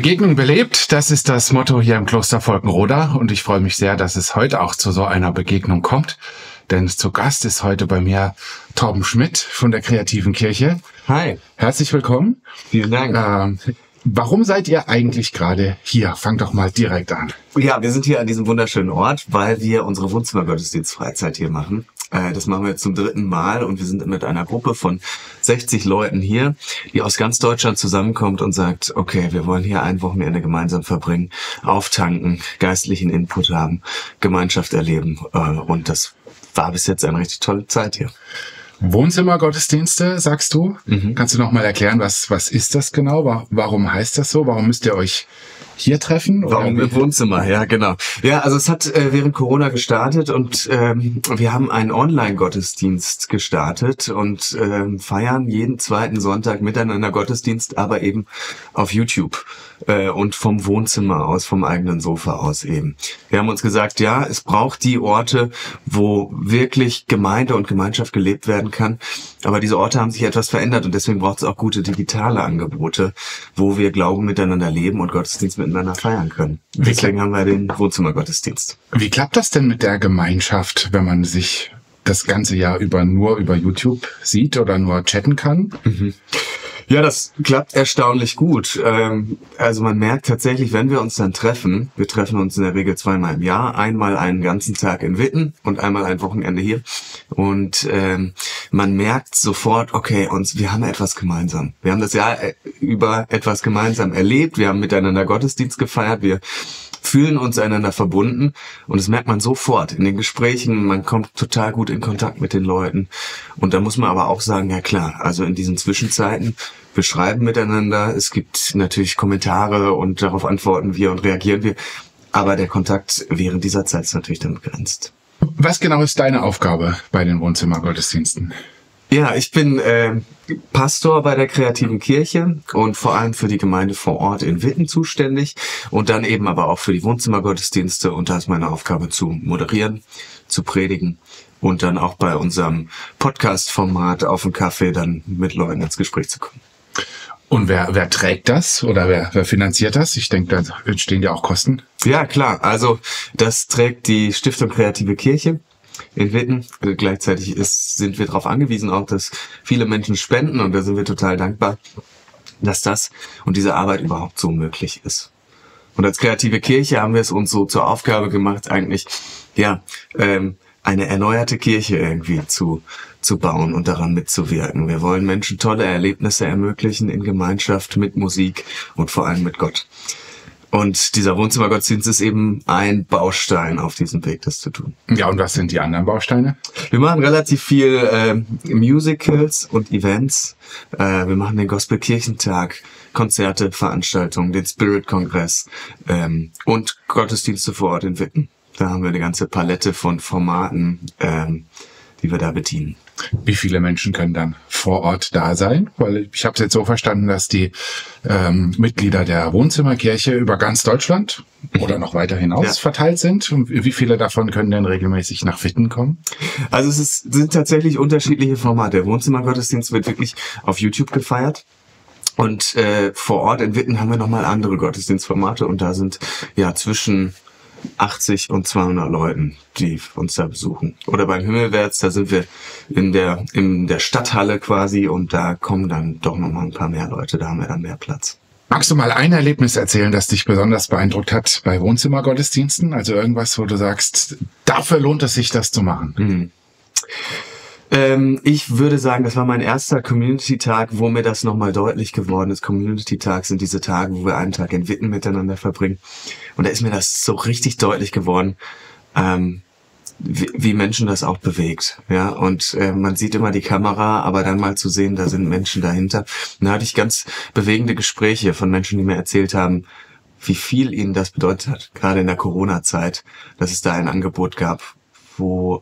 Begegnung belebt, das ist das Motto hier im Kloster Volkenroda und ich freue mich sehr, dass es heute auch zu so einer Begegnung kommt, denn zu Gast ist heute bei mir Torben Schmidt von der Kreativen Kirche. Hi. Herzlich willkommen. Vielen Dank. Warum seid ihr eigentlich gerade hier? Fang doch mal direkt an. Ja, wir sind hier an diesem wunderschönen Ort, weil wir unsere Wohnzimmergottesdienst-Freizeit hier machen. Das machen wir jetzt zum 3. Mal und wir sind mit einer Gruppe von 60 Leuten hier, die aus ganz Deutschland zusammenkommt und sagt, okay, wir wollen hier ein Wochenende gemeinsam verbringen, auftanken, geistlichen Input haben, Gemeinschaft erleben und das war bis jetzt eine richtig tolle Zeit hier. Wohnzimmergottesdienste, sagst du? Kannst du noch mal erklären, was ist das genau? Warum heißt das so? Warum müsst ihr euch hier treffen? Warum im Wohnzimmer? Ja, genau. Ja, also es hat während Corona gestartet und wir haben einen Online-Gottesdienst gestartet und feiern jeden zweiten Sonntag miteinander Gottesdienst, aber eben auf YouTube und vom Wohnzimmer aus, vom eigenen Sofa aus eben. Wir haben uns gesagt, ja, es braucht die Orte, wo wirklich Gemeinde und Gemeinschaft gelebt werden kann, aber diese Orte haben sich etwas verändert und deswegen braucht es auch gute digitale Angebote, wo wir Glauben miteinander leben und Gottesdienst miteinander feiern können. Deswegen haben wir den Wohnzimmergottesdienst. Wie klappt das denn mit der Gemeinschaft, wenn man sich das ganze Jahr nur über YouTube sieht oder nur chatten kann? Ja, das klappt erstaunlich gut. Also man merkt tatsächlich, wenn wir uns dann treffen, wir treffen uns in der Regel 2-mal im Jahr, einmal einen ganzen Tag in Witten und einmal ein Wochenende hier. Und man merkt sofort, okay, wir haben etwas gemeinsam. Wir haben das Jahr über etwas gemeinsam erlebt, wir haben miteinander Gottesdienst gefeiert, wir fühlen uns einander verbunden und das merkt man sofort in den Gesprächen, man kommt total gut in Kontakt mit den Leuten und da muss man aber auch sagen, ja klar, also in diesen Zwischenzeiten, wir schreiben miteinander, es gibt natürlich Kommentare und darauf antworten wir und reagieren wir, aber der Kontakt während dieser Zeit ist natürlich dann begrenzt. Was genau ist deine Aufgabe bei den Wohnzimmergottesdiensten? Ja, ich bin Pastor bei der Kreativen Kirche und vor allem für die Gemeinde vor Ort in Witten zuständig und dann eben aber auch für die Wohnzimmergottesdienste und da ist meine Aufgabe zu moderieren, zu predigen und dann auch bei unserem Podcast-Format auf dem Kaffee dann mit Leuten ins Gespräch zu kommen. Und wer trägt das oder wer finanziert das? Ich denke, da entstehen ja auch Kosten. Ja, klar. Also das trägt die Stiftung Kreative Kirche in Witten. Gleichzeitig sind wir darauf angewiesen, auch dass viele Menschen spenden und da sind wir total dankbar, dass das und diese Arbeit überhaupt so möglich ist. Und als Kreative Kirche haben wir es uns so zur Aufgabe gemacht, eigentlich eine erneuerte Kirche irgendwie zu bauen und daran mitzuwirken. Wir wollen Menschen tolle Erlebnisse ermöglichen in Gemeinschaft mit Musik und vor allem mit Gott. Und dieser Wohnzimmergottesdienst ist eben ein Baustein auf diesem Weg, das zu tun. Ja, und was sind die anderen Bausteine? Wir machen relativ viel Musicals und Events. Wir machen den Gospelkirchentag, Konzerte, Veranstaltungen, den Spirit-Kongress und Gottesdienste vor Ort in Witten. Da haben wir eine ganze Palette von Formaten, die wir da bedienen. Wie viele Menschen können dann vor Ort da sein? Weil ich habe es jetzt so verstanden, dass die Mitglieder der Wohnzimmerkirche über ganz Deutschland oder noch weiter hinaus verteilt sind. Und wie viele davon können denn regelmäßig nach Witten kommen? Also sind tatsächlich unterschiedliche Formate. Der Wohnzimmergottesdienst wird wirklich auf YouTube gefeiert. Und vor Ort in Witten haben wir nochmal andere Gottesdienstformate und da sind ja zwischen 80 und 200 Leuten, die uns da besuchen. Oder beim Himmelwärts, da sind wir in der Stadthalle quasi und da kommen dann doch noch mal ein paar mehr Leute, da haben wir dann mehr Platz. Magst du mal ein Erlebnis erzählen, das dich besonders beeindruckt hat bei Wohnzimmergottesdiensten? Also irgendwas, wo du sagst, dafür lohnt es sich, das zu machen? Ich würde sagen, das war mein erster Community-Tag, wo mir das nochmal deutlich geworden ist. Community-Tag sind diese Tage, wo wir einen Tag in Witten miteinander verbringen. Und da ist mir das so richtig deutlich geworden, wie Menschen das auch bewegt. Ja, und man sieht immer die Kamera, aber dann mal zu sehen, da sind Menschen dahinter. Und da hatte ich ganz bewegende Gespräche von Menschen, die mir erzählt haben, wie viel ihnen das bedeutet hat, gerade in der Corona-Zeit, dass es da ein Angebot gab, wo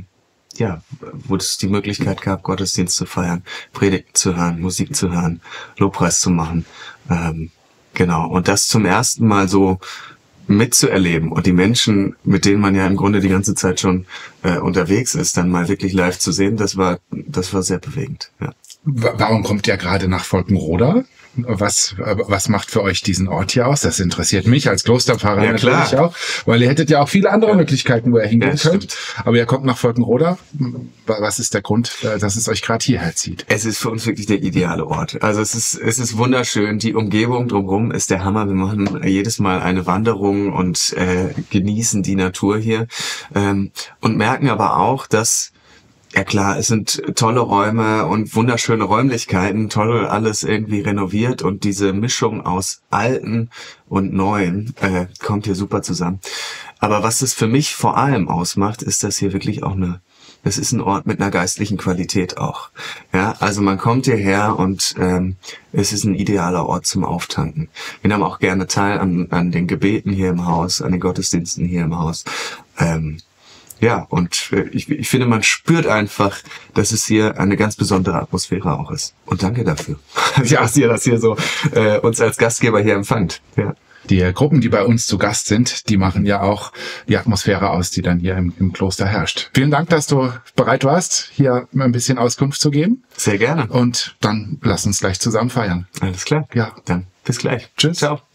es die Möglichkeit gab, Gottesdienst zu feiern, Predigten zu hören, Musik zu hören, Lobpreis zu machen. Genau. Und das zum ersten Mal so mitzuerleben und die Menschen, mit denen man ja im Grunde die ganze Zeit schon unterwegs ist, dann mal wirklich live zu sehen, das war sehr bewegend. Ja. Warum kommt ihr gerade nach Volkenroda? Was macht für euch diesen Ort hier aus? Das interessiert mich als Klosterpfarrer Ja, klar. natürlich auch, weil ihr hättet ja auch viele andere Möglichkeiten, wo ihr hingehen könnt. Aber ihr kommt nach Volkenroda. Was ist der Grund, dass es euch gerade hierher zieht? Es ist für uns wirklich der ideale Ort. Also es ist wunderschön. Die Umgebung drumherum ist der Hammer. Wir machen jedes Mal eine Wanderung und genießen die Natur hier und merken aber auch, dass ja klar, es sind tolle Räume und wunderschöne Räumlichkeiten, toll alles irgendwie renoviert und diese Mischung aus Alten und Neuen kommt hier super zusammen. Aber was es für mich vor allem ausmacht, ist, dass hier wirklich auch es ist ein Ort mit einer geistlichen Qualität auch. Ja, also man kommt hierher und es ist ein idealer Ort zum Auftanken. Wir nehmen auch gerne teil an den Gebeten hier im Haus, an den Gottesdiensten hier im Haus. Ja, und ich finde, man spürt einfach, dass es hier eine ganz besondere Atmosphäre auch ist. Und danke dafür, dass ihr das hier so uns als Gastgeber hier empfangt. Ja. Die Gruppen, die bei uns zu Gast sind, die machen ja auch die Atmosphäre aus, die dann hier im Kloster herrscht. Vielen Dank, dass du bereit warst, hier ein bisschen Auskunft zu geben. Sehr gerne. Und dann lass uns gleich zusammen feiern. Alles klar. Ja. Dann bis gleich. Tschüss. Ciao.